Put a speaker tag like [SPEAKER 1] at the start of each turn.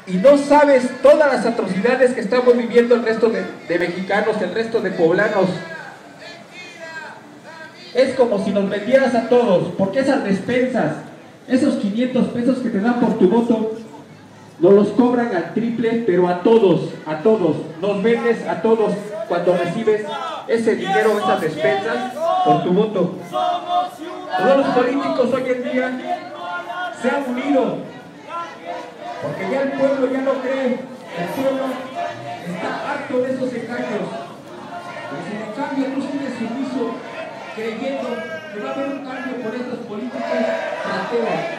[SPEAKER 1] y no sabes todas las atrocidades que estamos viviendo el resto de mexicanos, el resto de poblanos. Es como si nos vendieras a todos, porque esas despensas, esos 500 pesos que te dan por tu voto, nos los cobran al triple, pero a todos, nos vendes a todos cuando recibes ese dinero, esas despensas, por tu voto. Todos los políticos hoy en día se han unido, porque ya el pueblo ya no cree, el pueblo está harto de esos engaños. Y si en cambio tú sigues sumiso, creyendo que va a haber un cambio por estos políticos, plantea